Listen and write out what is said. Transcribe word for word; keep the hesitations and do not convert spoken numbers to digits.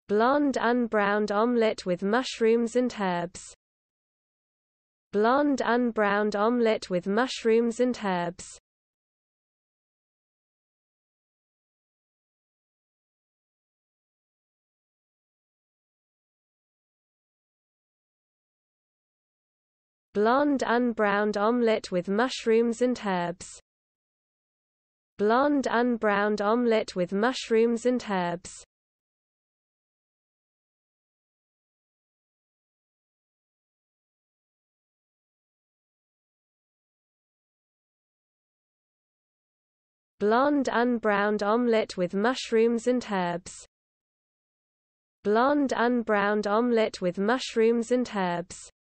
Blond unbrowned omelet with mushrooms and herbs. Blond unbrowned omelet with mushrooms and herbs. Blond unbrowned omelet with mushrooms and herbs. Blond unbrowned omelet with mushrooms and herbs. Blond unbrowned omelet with mushrooms and herbs. Blond unbrowned omelet with mushrooms and herbs.